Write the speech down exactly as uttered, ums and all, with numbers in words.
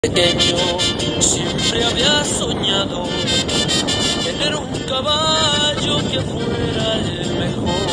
Pequeño siempre había soñado tener un caballo que fuera el mejor.